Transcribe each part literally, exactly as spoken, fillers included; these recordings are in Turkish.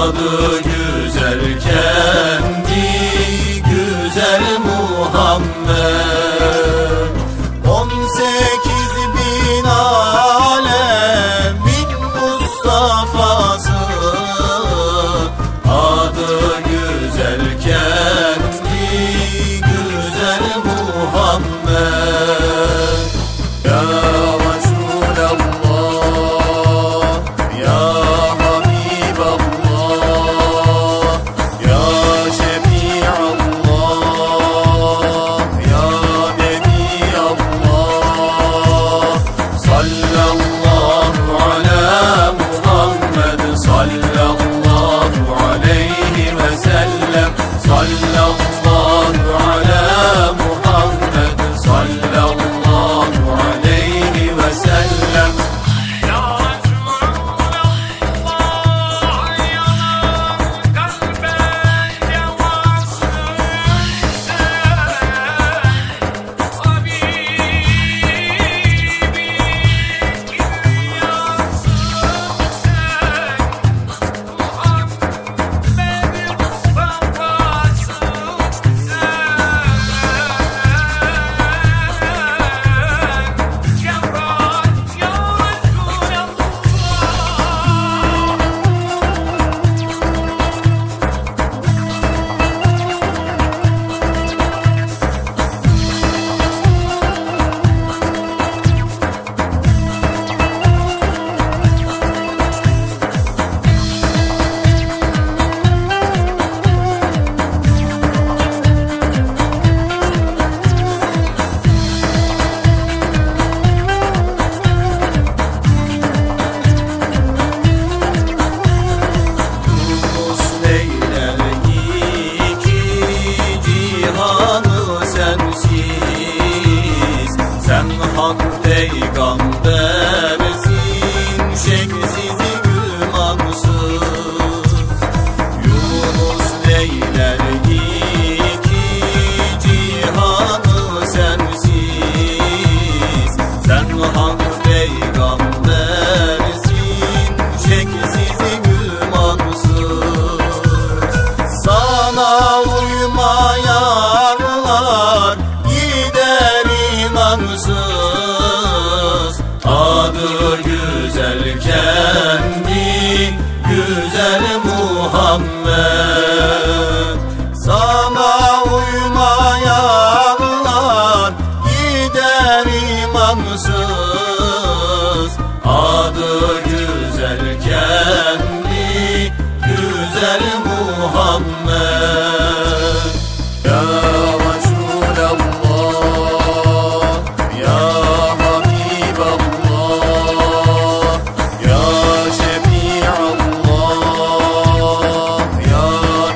Adı güzel kendi güzel Muhammed. On sekiz bin alemin Mustafa'sı, adı güzel kendi güzel Muhammed. Ya Resulallah, ya Habiballah, ya Şefi'allah, ya Nebiyallah. Sallallahu ala Muhammed, sallallahu aleyhi ve sellem. Sallallahu ala Muhammed, sallallahu aleyhi ve sellem. Sen hak peygambersin, şeksiz gümansız. Yunus neyler iki cihanı sensiz. Sen hak peygambersin, şeksiz gümansız. Sana uymayanlar gider imansız. Adı güzel kendi güzel Muhammed. Sana uymayanlar gider imansız. Adı güzel kendi güzel Muhammed. Ya Resulallah, ya Habiballah, ya Şefi'allah, ya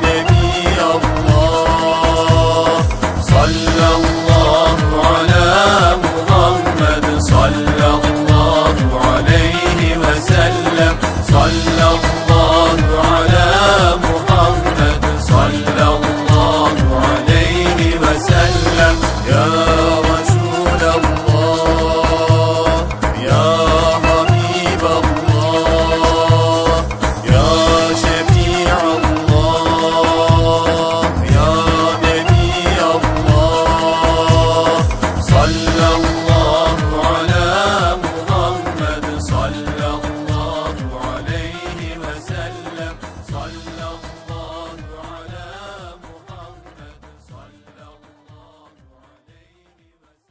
Nebiyallah. Sallallahu ala Muhammed, sallallahu aleyhi ve sellem. Sallallahu ala Muhammed, sallallahu aleyhi ve sellem. Ya Resulallah, ya Habiballah, ya Şefi'allah, ya Nebiyallah. Sallallahu ala Muhammed, sallallahu aleyhi ve sellem. Sallallahu ala Muhammed, sallallahu aleyhi ve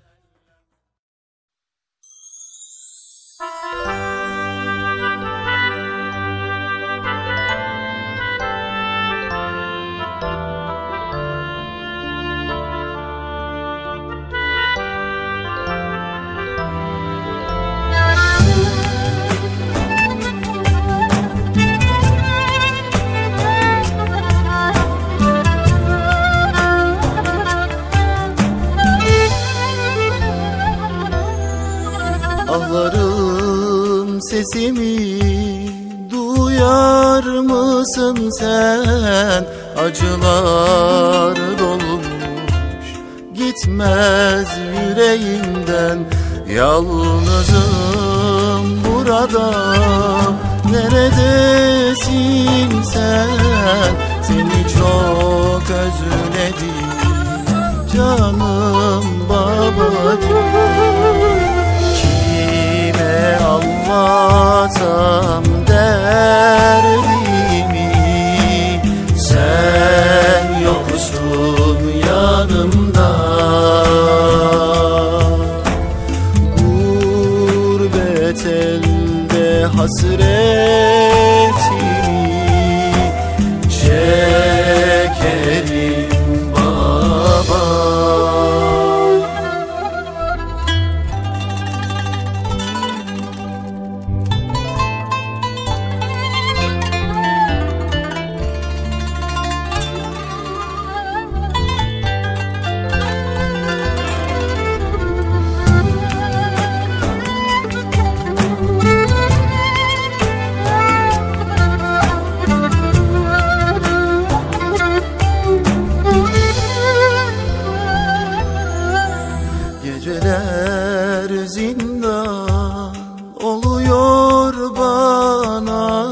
Ağlarım sesimi duyar mısın sen? Acılar dolmuş gitmez yüreğimden. Yalnızım burada, neredesin sen? Seni çok özledim canım babacığım. Kime anlatsam derdimi, sen yoksun yanımda. Gurbet elde hasretimi çekerim baba. Geceler zindan oluyor bana,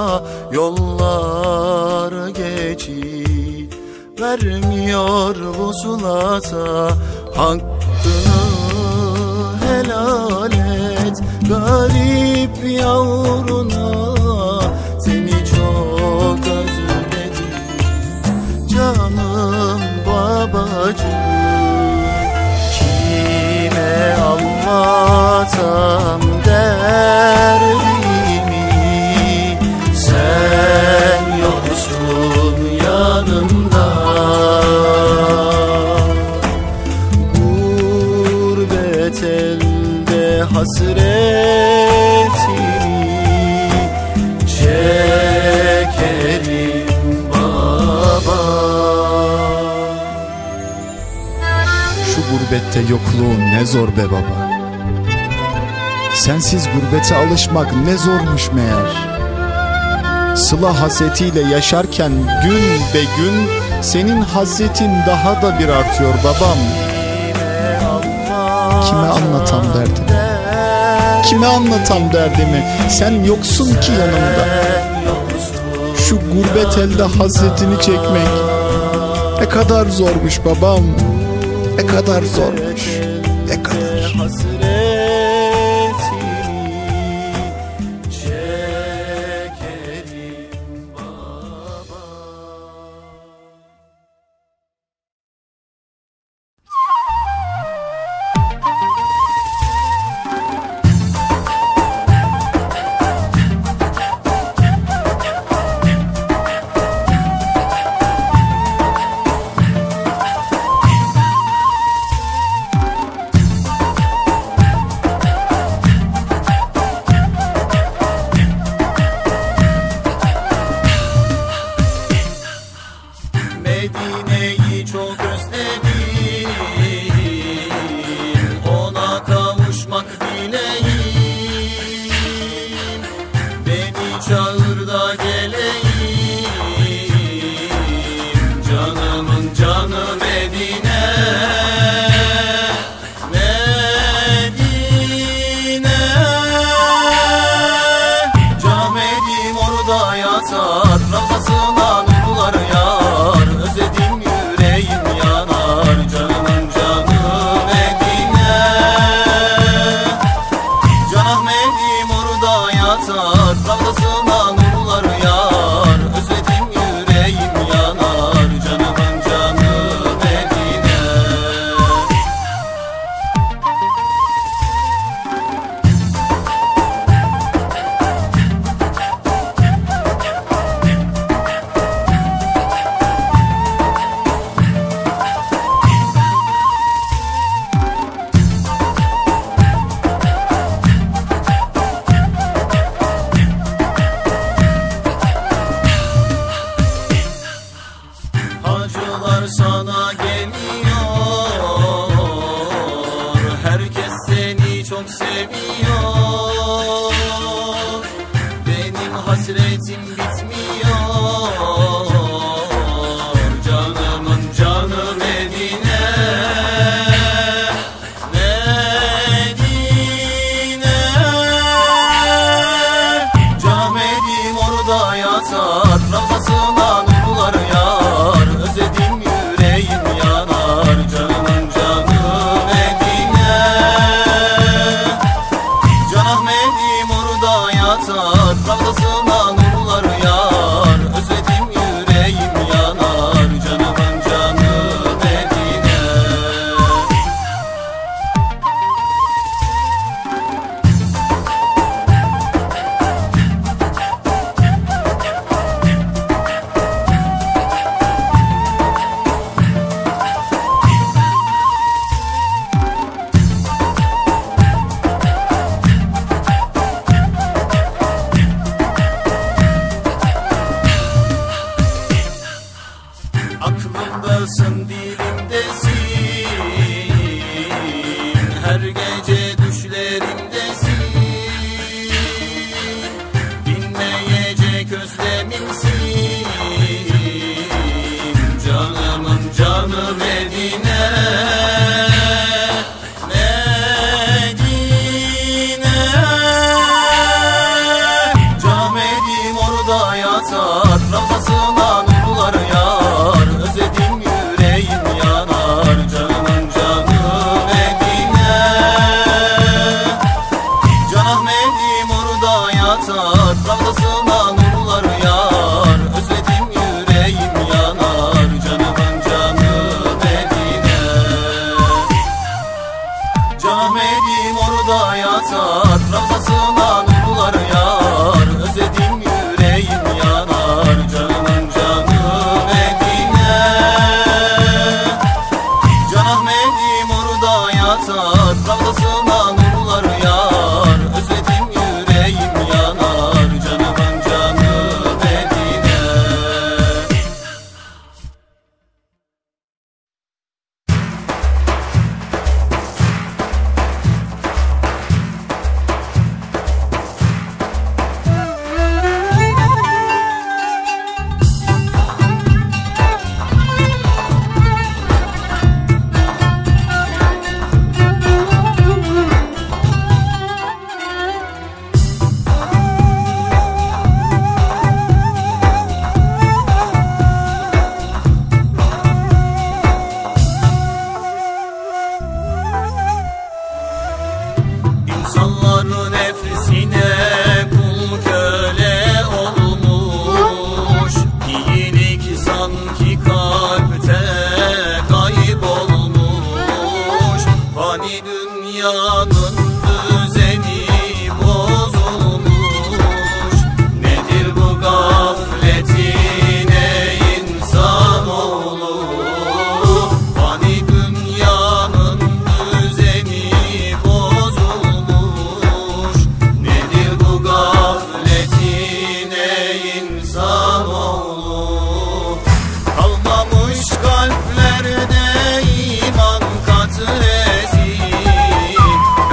yollar geçit vermiyor vuslata. Hakkını helal et garip yavruna, seni çok özledim canım babacığım. Kime anlatsam derdimi, sen yoksun yanımda. Gurbet elde hasretimi çekerim baba. Şu gurbette yokluğun ne zor be baba. Sensiz gurbete alışmak ne zormuş meğer. Sıla hasretiyle yaşarken gün be gün senin hasretin daha da bir artıyor babam. Kime anlatam derdimi? Kime anlatam derdimi? Sen yoksun ki yanımda. Şu gurbet elde hasretini çekmek ne kadar zormuş babam. Ne kadar zormuş, ne kadar. Medine'yi çok özledim, ona kavuşmak dileğim. Beni çağır da geleyim, canımın canı Medine. Medine, Camedim orada yatar, Ravzasına nurlar yağar. Özledim yüreğim ya. Ravzasına nurlar yağar, özledim yüreğim yanar. Canımın canı Medine, Can Ahmet'im orada yatar. Ravzasına nurlar yağar, özledim yüreğim yanar. Canımın canı Medine. Aklımdasın, dilimdesin, her gece düşlerimdesin. Dinmeyecek özlemimsin, canımın canı Medine. Medine, Can Ahmet'im orada yatar. Ravzasına nurlar yağar, özledim yüreğim yanar. Canımın canı Medine, Can Ahmet'im orada yatar. Ravzasına nurlar yağar, özledim yüreğim yanar. Canımın canı Medine. Can Ahmet'im orada yatar. Ravzasına nurlar yağar, özledim yüreğim yanar. Canımın canı Medine, Can Ahmet'im orada yatar. Ravzasına nurlar yağar, özledim yüreğim yanar. Canımın canı Medine. İnsanların nefsine kul köle olmuş. İyilik sanki kalpte kaybolmuş. Fani dünyanın düzeni bozulmuş. Nedir bu gafletine insanoğlu? Fani dünyanın düzeni bozulmuş. Nedir bu gafletine insanoğlu? Kalmamış kalplerde iman katresi.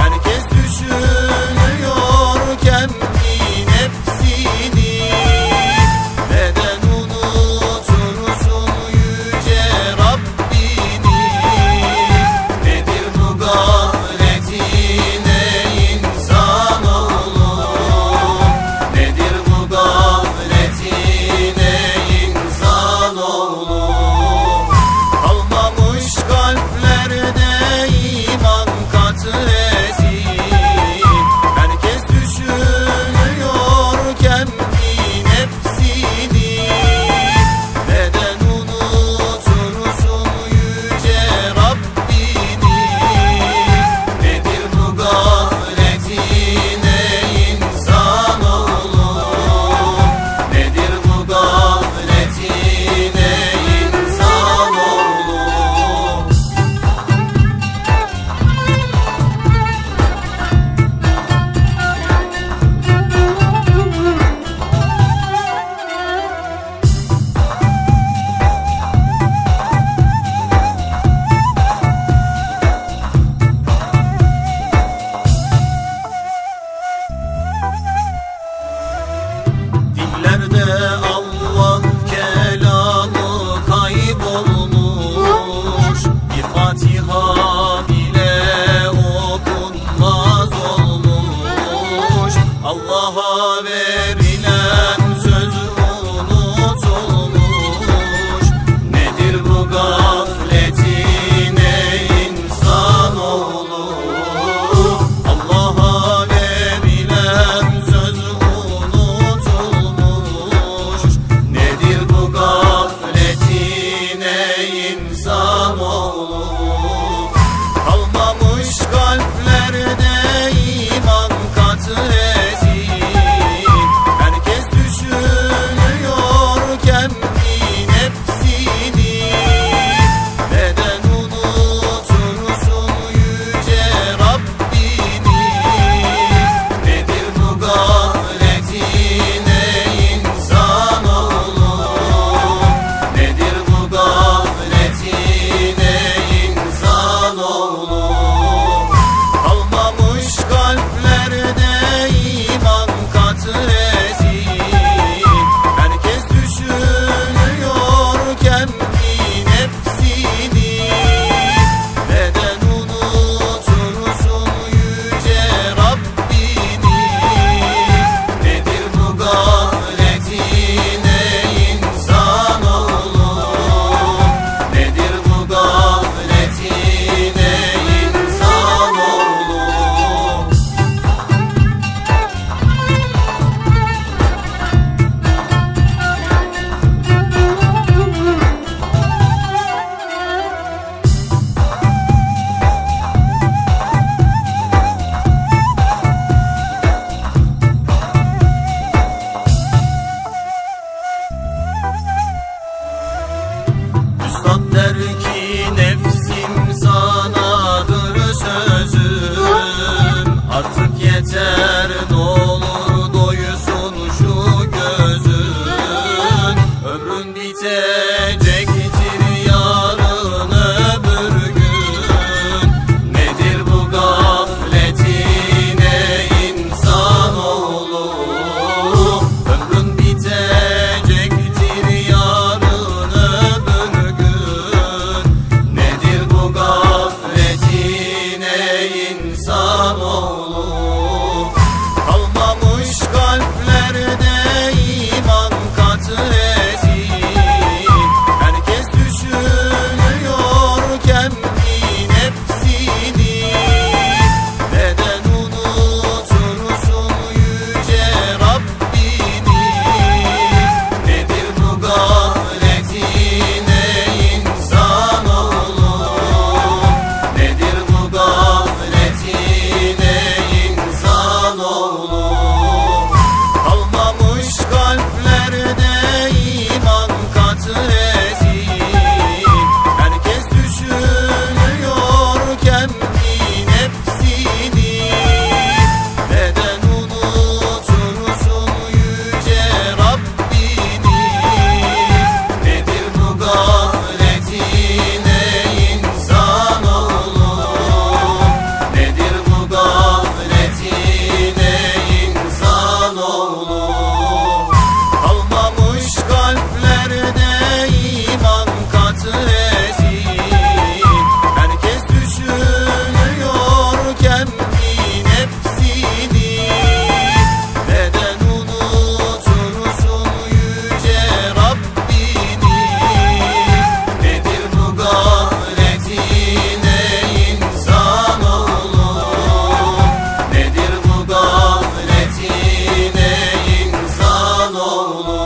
Ömrün bitecektir yarın öbür gün. Nedir bu gafletine insanoğlu? Ömrün bitecektir yarın öbür gün. Nedir bu gafletine insanoğlu? Kalmamış kalplerde iman katresi. Herkes düşünüyor kendi nefsini. Neden unutursun yüce Rabbini? Nedir bu gafletine insanoğlu? Nedir bu gafletine insanoğlu? Kalmamış kalplerde iman katresi. Herkes düşünüyor kendi nefsini. Neden unutursun yüce Rabbini? Nedir bu gafletine insanoğlu? Nedir bu gafletine insanoğlu? Kalmamış kalplerde iman katresi. Herkes düşünüyor kendi nefsini. Neden unutursun yüce Rabbini? Nedir bu gafletine insanoğlu? Nedir bu gafletine insanoğlu?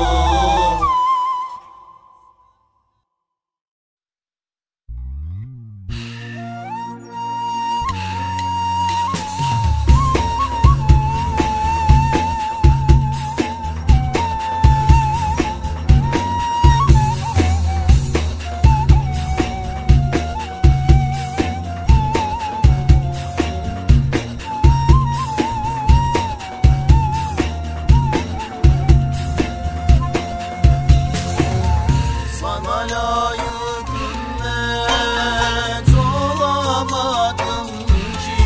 Sana layık ümmet olamadım ki.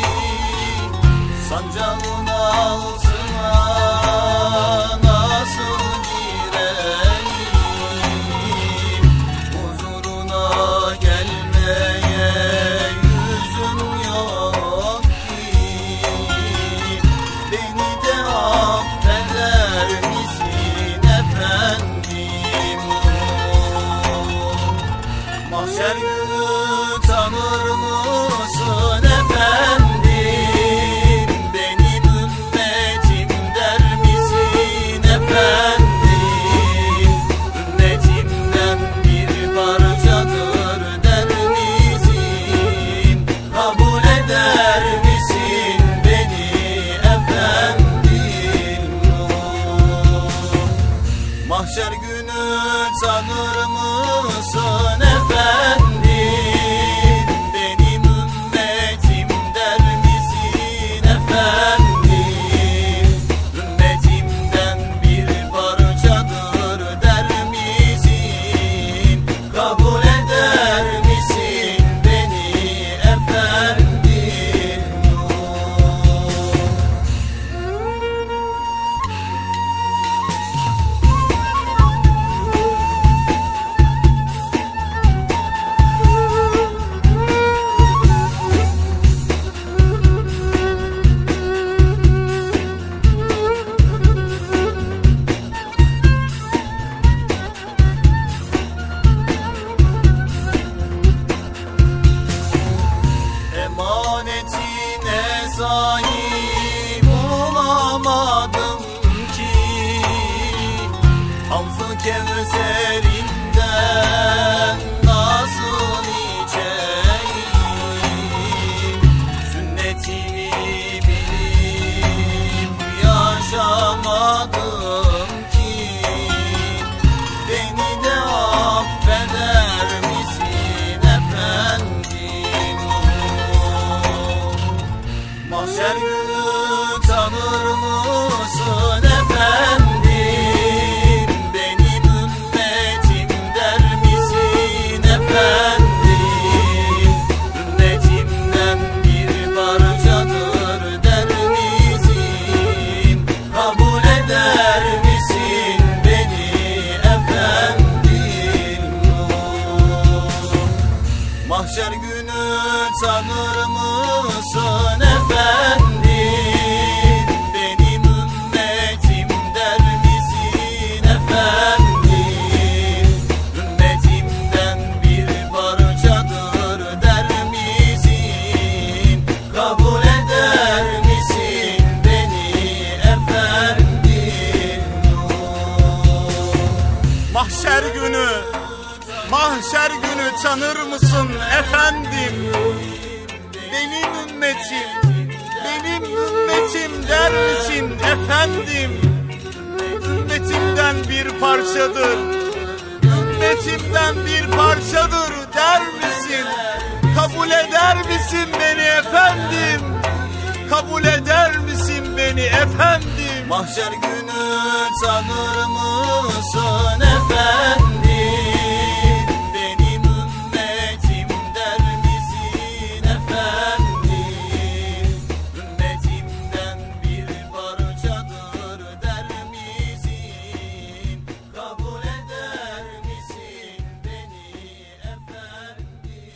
Sancağın altına nasıl gireyim? Huzuruna gelmeye yüzüm yok ki. Beni de affeder misin efendim? Mahşer günü tanır mısın efendim? Benim ümmetim der misin efendim? Ümmetimden bir parçadır der misin? Kabul eder misin beni efendim? Mahşer günü tanır mısın efendim? Benim ümmetim der misin efendim? Ümmetimden bir parçadır der misin? Kabul eder misin beni efendim? Mahşer günü tanır mısın efendim? Benim ümmetim der misin efendim? Ümmetimden bir parçadır der misin? Kabul eder misin beni efendim? Mahşer günü, mahşer günü tanır mısın efendim? Benim ümmetim, benim ümmetim der misin efendim? Ümmetimden bir parçadır, ümmetimden bir parçadır der misin? Kabul eder misin beni efendim? Kabul eder misin beni efendim? Mahşer günü tanır mısın efendim? Benim ümmetim der misin efendim? Ümmetimden bir parçadır der misin? Kabul eder misin beni efendim?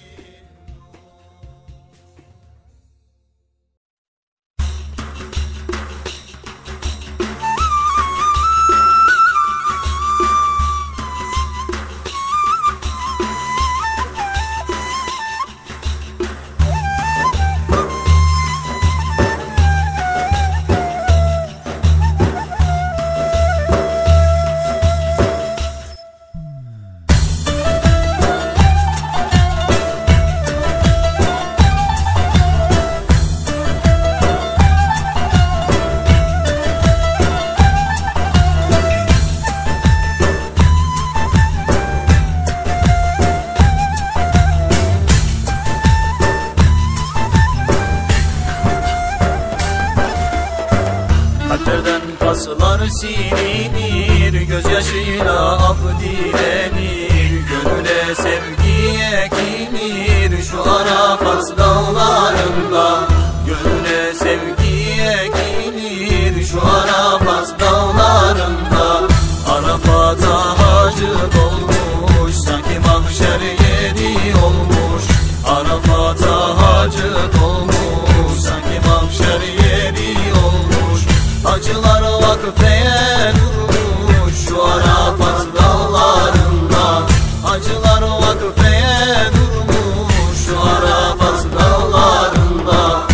Kalplerden paslar silinir, gözyaşıyla af dilenir, gönüle sevgi ekilir şu Arafat dağlarında. Gönüle sevgi ekilir şu Arafat dağlarında. Arafat'a hacı dolmuş, sanki mahşer yeri olmuş. Arafat'a hacı dolmuş, sanki mahşer yeri olmuş. Hacılar vakfeye durmuş şu Arafat dağlarında. Hacılar vakfeye durmuş şu Arafat dağlarında.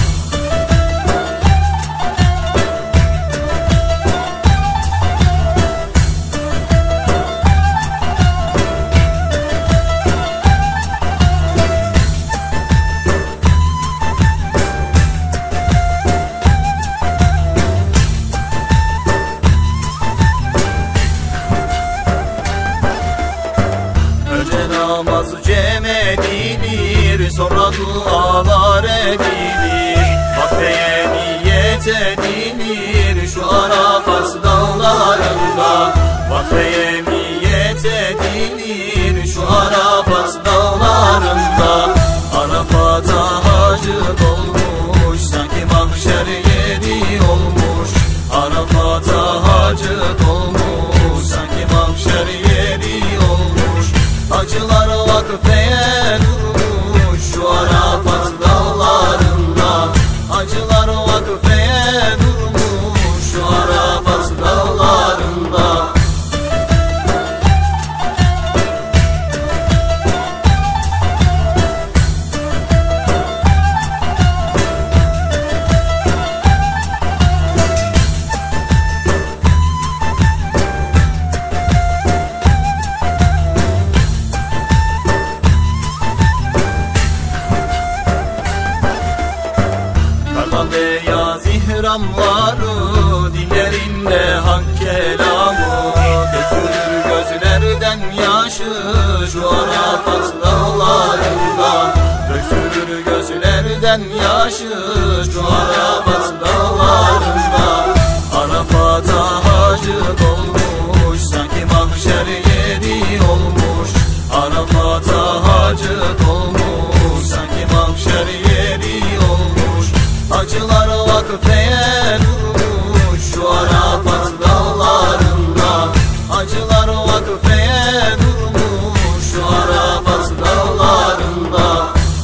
Namaz cem edilir, sonra dualar edilir. Vakfeye niyet edilir şu Arafat dağlarında. Vakfeye niyet edilir şu Arafat dağlarında. Arafat'a hacı dolmuş, sanki mahşer yeri olmuş. Arafat'a hacı dolmuş, sanki mahşer yeri olmuş. Hacılar vakfeye durmuş şu Arafat dağlarında. Hacılar vakfeye durmuş şu Arafat dağlarında. Beyaz ihramları, dillerinde hak kelamı, dökülür gözlerden yaşı şu Arafat dağlarında. Dökülür gözlerden yaşı şu Arafat dağlarında. Arafat'a hacı dolmuş, sanki mahşer yeri olmuş. Arafat'a hacı dolmuş, sanki mahşer yeri olmuş. Hacılar vakfeye durmuş şu Arafat dağlarında. Hacılar vakfeye durmuş şu Arafat dağlarında.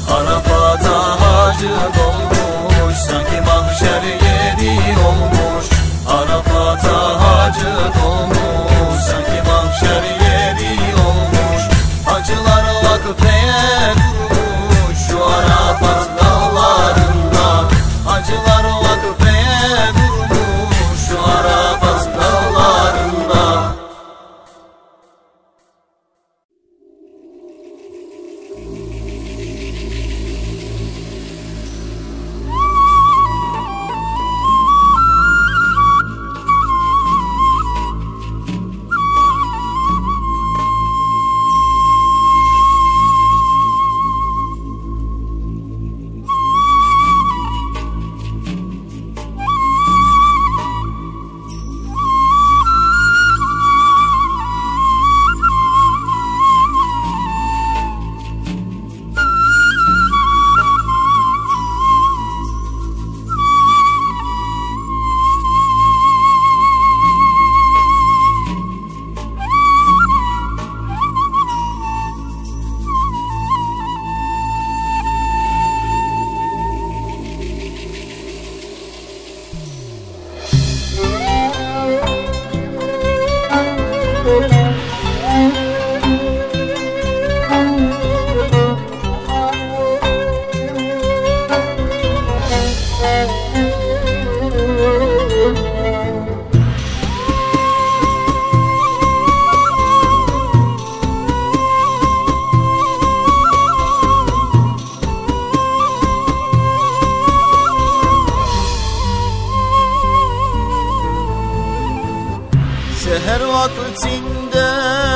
vaktinde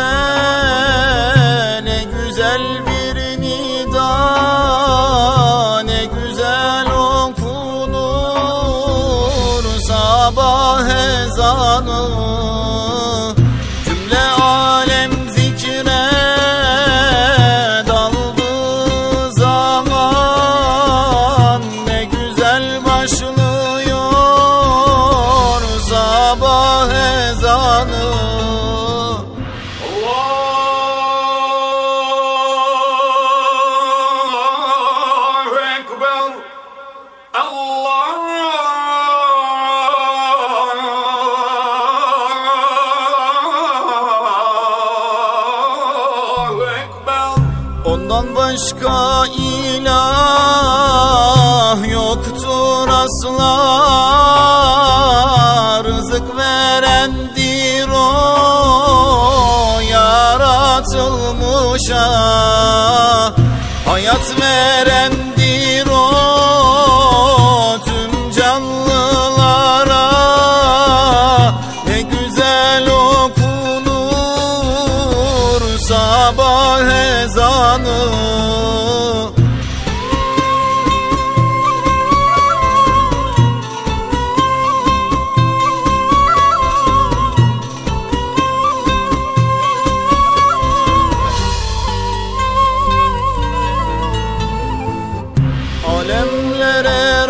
ne güzel bir nida, ne güzel okunur sabah ezanı. Cümle alem zikre daldığı zaman ne güzel başlıyor sabah ezanı. Allahu Ekber, Allahu Ekber. Ondan başka ilah yoktur asla, rızık verendir o yaratılmışa, hayat verendir o tüm canlılara. Ne güzel okunur sabah ezanı. Alemlere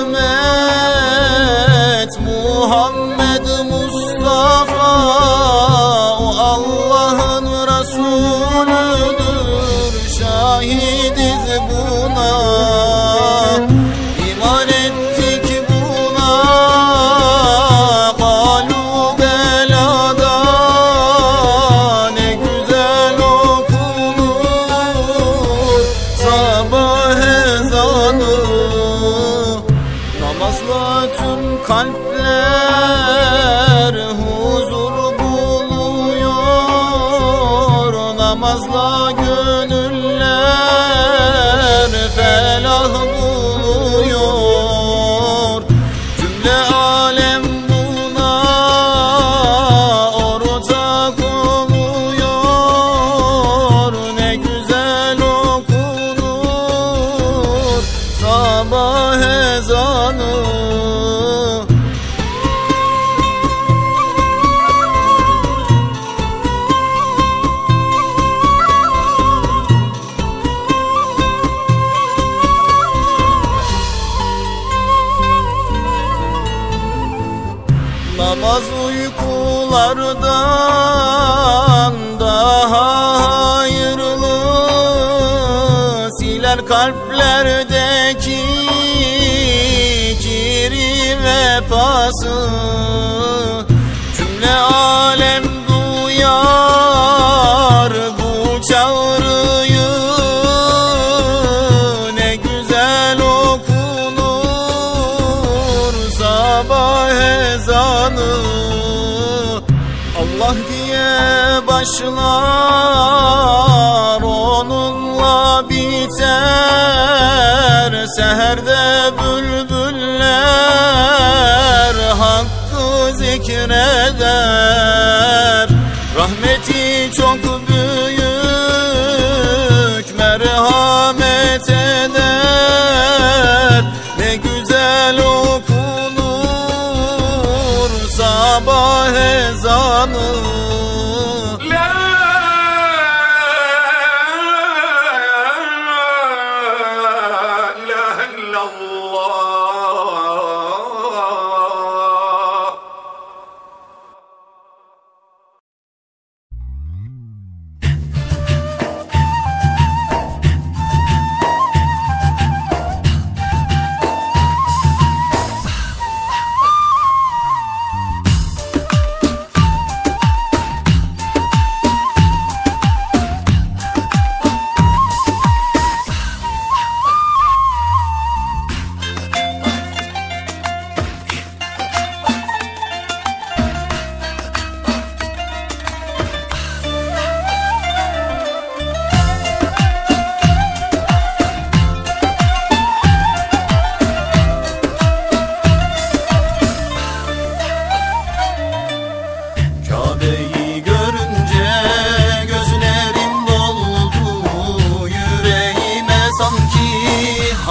rahmet Muhammed Mustafa, o Allah'ın Resulüdür, şahidiz buna. İman ettik buna, kalu belada. Ne güzel okunur sabah ezanı. Namazla tüm kalpler huzur buluyor, namazla gönüller felah buluyor. Cümle alem buna ortak oluyor. Ne güzel okunur sabah ezanı. Namaz uykulardan daha hayırlı, siler kalplerdeki kiri ve pası. Cümle alem duyar bu çağrıyı, ne güzel okunur sabah ezanı. Allah diye başlar, onunla biter. Seherde bülbüller hakkı zikreder. Rahmeti çok büyük, merhamet eder. Ne güzel okunur sabah ezanı. La ilahe illallah.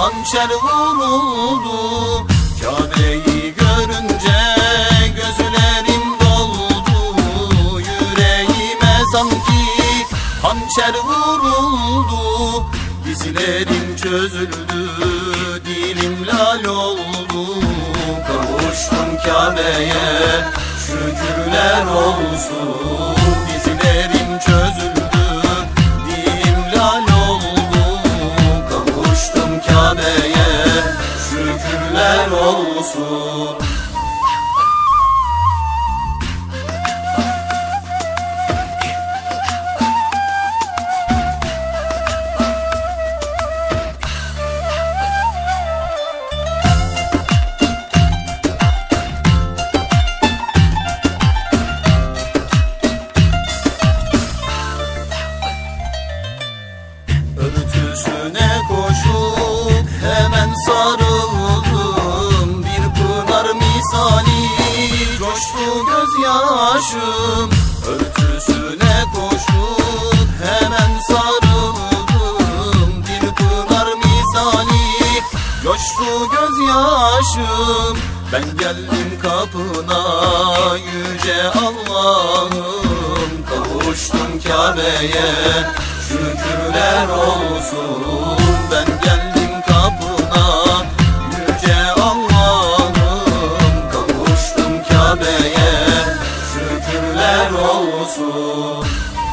hançer vuruldu. Kabe'yi görünce gözlerim doldu. Yüreğime sanki hançer vuruldu. Dizlerim çözüldü, dilim lal oldu. Kavuştum Kabe'ye, şükürler olsun. Dizlerim çözüldü, dilim lal oldu. Kavuştum Kabe'ye, şükürler olsun. Örtüsüne koşup hemen sarıldım. Bir pınar misali coştu gözyaşım. Örtüsüne koşup hemen sarıldım. Bir pınar misali coştu gözyaşım. Ben geldim kapına yüce Allah'ım. Kavuştum Kabe'ye, şükürler olsun. Ben geldim kapına yüce Allah'ım. Kavuştum Kabe'ye, şükürler olsun.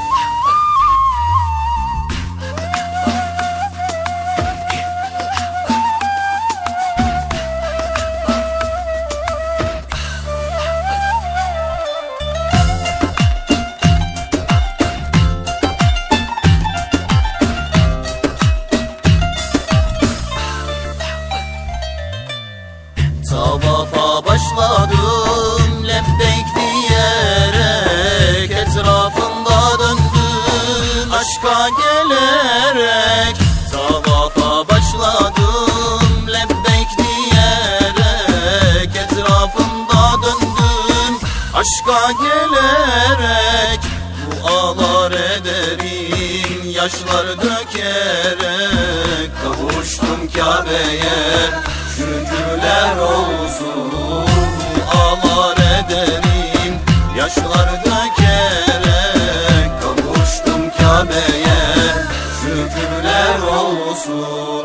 Tavafa başladım lebbeyk diyerek. Etrafında döndüm aşka gelerek. Tavafa başladım lebbeyk diyerek. Etrafında döndüm aşka gelerek. Dualar ederim yaşlar dökerek. Kavuştum Kabe'ye, şükürler olsun. Dualar ederim yaşlar dökerek. Kavuştum Kabe'ye, şükürler olsun.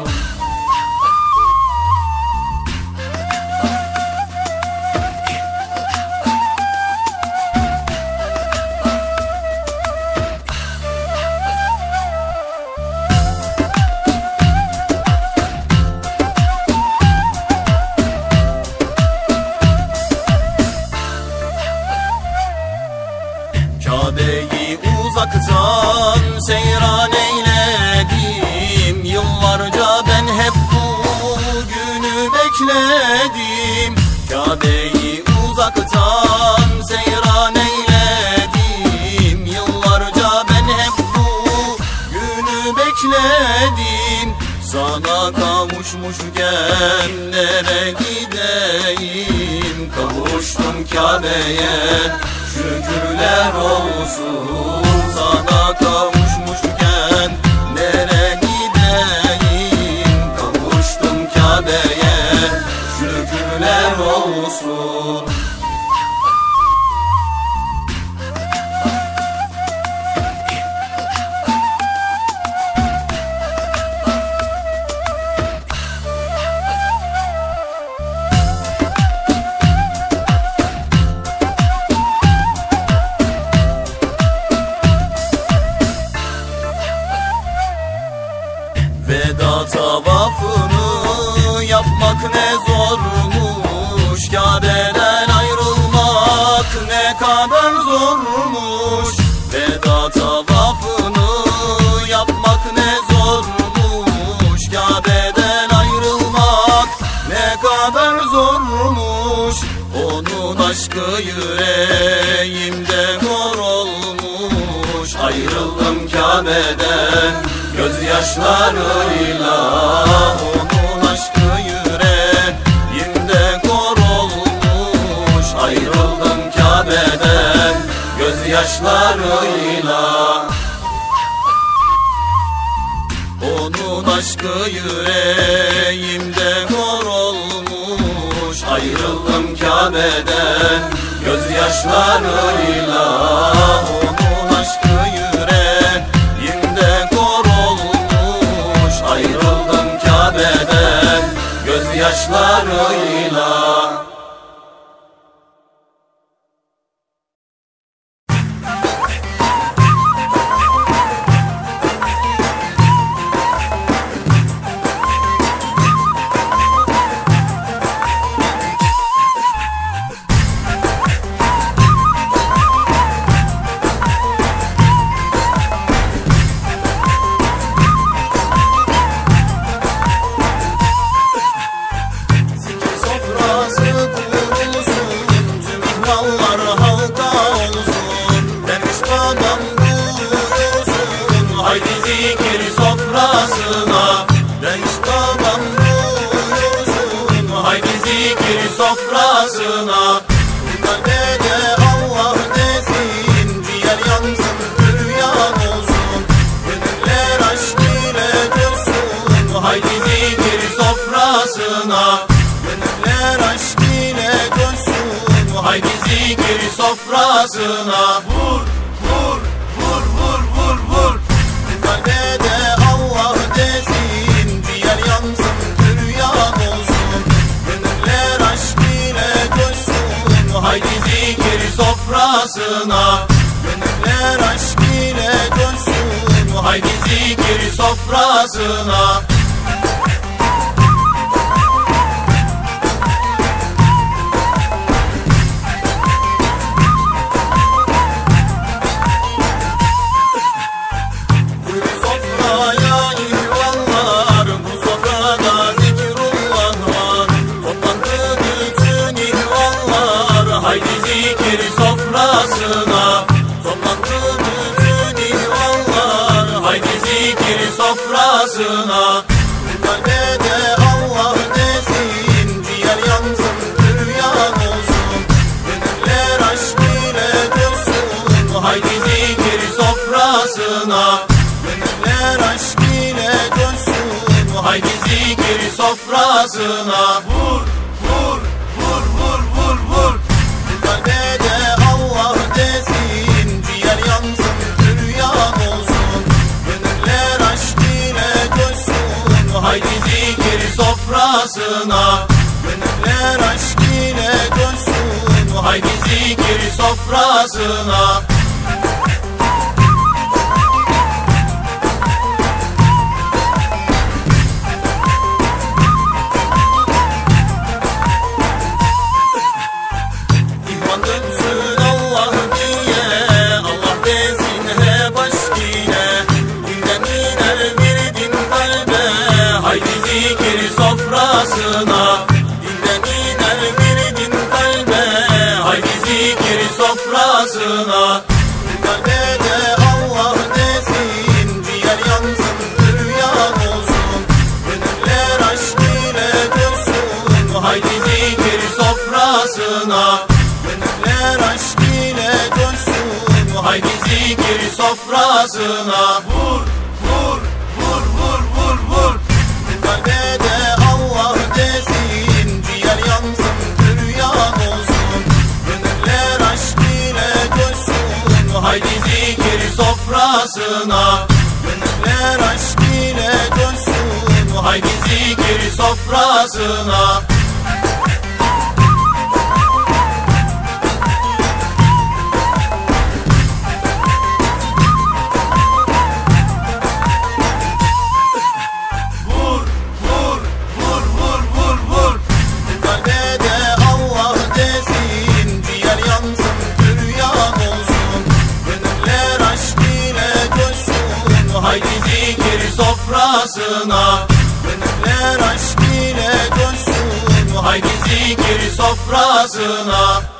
Kabe'yi uzaktan seyran eyledim. Yıllarca ben hep bu günü bekledim. Kabe'yi uzaktan seyran eyledim. Yıllarca ben hep bu günü bekledim. Sana kavuşmuşken nereye gideyim? Kavuştum Kabe'ye, şükürler olsun. Sana kavuşmuşken nereye gideyim? Kavuştum Kabe'ye, şükürler olsun. Veda tavafını yapmak ne zormuş. Kabe'den ayrılmak ne kadar zormuş. Veda tavafını yapmak ne zormuş. Kabe'den ayrılmak ne kadar zormuş. Onun aşkı yüreğimde mor olmuş. Ayrıldım Kabe'den gözyaşlarıyla. Onun aşkı yüreğimde kor olmuş. Ayrıldım Kabe'den gözyaşlarıyla. Onun aşkı yüreğimde kor olmuş. Ayrıldım Kabe'den gözyaşlarıyla. Onun aşkı yüreğimde kor olmuş. Ayrıldım Kabe'den gözyaşlarıyla. Sofrasına kalbede Allah desin, ciğer yansın, hüryan olsun, gönüller aşk ile dönsün. Haydi zikir sofrasına, gönüller aşk ile dönsün. Haydi zikir sofrasına. Vur, vur, vur, vur, vur, vur. Kalbede Allah desin, ciğer yansın, hüryan olsun, gönüller aşk ile dönsün. Haydi zikir sofrasına, gönüller aşk ile dönsün. Haydi zikir sofrasına. Sofrasına kalbede Allah desin, ciğer yansın, hüryan olsun, gönüller aşk ile dönsün. Haydi zikir sofrasına, gönüller aşk ile dönsün. Haydi zikir sofrasına. Vur, vur, vur, vur, vur, vur. Kalbede Allah desin, ciğer yansın, hüryan olsun, gönüller aşk ile dönsün. Haydi zikir sofrasına, gönüller aşk ile dönsün. Haydi zikir sofrasına. İhvan dönsün Allah diye, Allah desin hep aşk ile. Dinden iner bir din kalbe, haydi zikir sofrasına. Dinden iner bir din kalbe, haydi zikir sofrasına. Kalbede Allah desin, ciğer yansın, hüryan olsun, gönüller aşk ile dönsün. Haydi zikir sofrasına, gönüller aşk ile dönsün. Haydi zikir sofrasına. Vur, vur, vur, vur, vur, vur. Kalbede Allah desin, ciğer yansın, hüryan olsun, gönüller aşk ile dönsün. Haydi zikir sofrasına, gönüller aşk ile dönsün. Haydi zikir sofrasına. Sofrasına, gönüller aşk ile dönsün. Haydi zikir sofrasına.